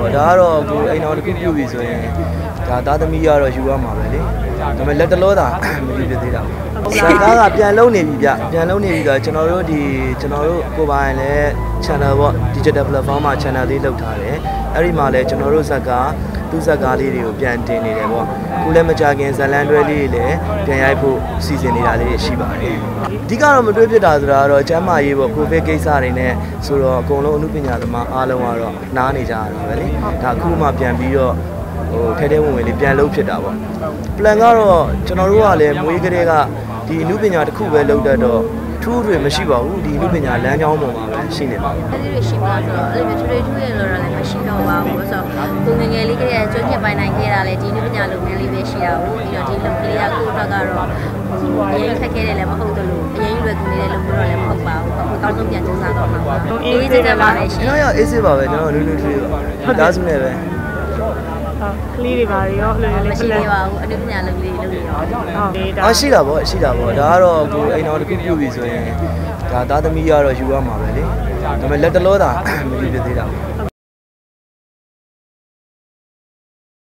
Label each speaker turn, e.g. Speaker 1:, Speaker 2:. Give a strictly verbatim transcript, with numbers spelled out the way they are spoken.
Speaker 1: ပေါ့ဒါကတော့ကိုအိမ်တော်တစ်ခုပြုပြီဆိုရင်ဒါသားသမီးကတော့ယူရမှာပဲလေဒါပေမဲ့လက်တလောသာမယူပြသေးတာဇာကားကပြန်လုံးနေပြီဗျပြန်လုံးနေပြီဆိုတော့ကျွန်တော်တို့ဒီကျွန်တော်တို့ကိုပိုင်လည်း channel ပေါ့ digital platform မှာ channel လေးလုပ်ထားတယ်အဲ့ဒီမှာလည်းကျွန်တော်တို့ဇာကားသူ့ဇာကားလေးတွေကိုပြန်တင်နေတယ်ပေါ့ခုလည်းမကြခင်ဇလန်တွဲလေးတွေလည်းပြန်ရိုက်ဖို့စီစဉ်နေတာလေးရှိပါတယ်အဓိကတော့မတွေးဖြစ်တာဆိုတာကတော့ကျမ်းမာရေးပေါ့ကိုဗစ်ကိစ္စတွေနဲ့ဆိုတော့အကုန်လုံးအမှုပညာသမားအားလုံးကတော့နားနေကြရတာပဲလေဒါအခုမှပြန်ပြီးတော့ဟိုထဲထဲဝင်ဝင်လေးပြန်လုပ်ဖြစ်တာပေါ့ plan ကတော့ကျွန်တော်တို့ကလည်းမွေးကလေးကဒီအမှုပညာတစ်ခုပဲလုပ်တတ်တော့ထူးတွေမရှိပါဘူးဒီအမှုပညာလမ်းကြောင်းပေါ်မှာပဲရှိနေပါဘူး
Speaker 2: အဲ့ဒီတွေရှိပါဆိုတော့အဲ့ဒီတွေထူးထူးရလို့လည်းမရှိတော့ပါဘူးဆိုတော့ကိုငငယ်လေးကလေးကျွမ်းကျင်ပိုင်နိုင်ခဲ့တာလေဒီအမှုပညာလုပ်ငန်းလေးပဲရှိတာဟုတ်ပြီးတော့ဒီလုပ်ကလေးကကိုယ့်အတွက်ကတော့အရင်ခက်ခဲတယ်လည်းမဟုတ်တယ်လို့အရင်ရွယ်ကူနေတဲ့လုပ်လို့တော့လည်းမဟုတ်ပါဘူးအခုကောင်းဆုံးပြန်စူးစမ်းတော့မှာပါအေးအေးကြပါပဲရှင်
Speaker 1: ကျွန်တော်ရအေးစေးပါပဲကျွန်တော်နူးနူးထွေးပါဒါဆိုနေပဲ
Speaker 3: ကလေးတွေပါရောအဲ့လိုလေး
Speaker 2: မရှိသေးပါဘူးအနုပညာလုပ်လေးလုပ်နေရောဟုတ်
Speaker 1: အော်ရှိတာပေါ့ရှိတာပေါ့ဒါကတော့ကိုအိမ်တော်တစ်ခုပြုပြီဆိုရင်ဒါသားသမီးကတော့ယူရမှာပဲလေဒါပေမဲ့လက်တလောသာမယူပြသေးတာ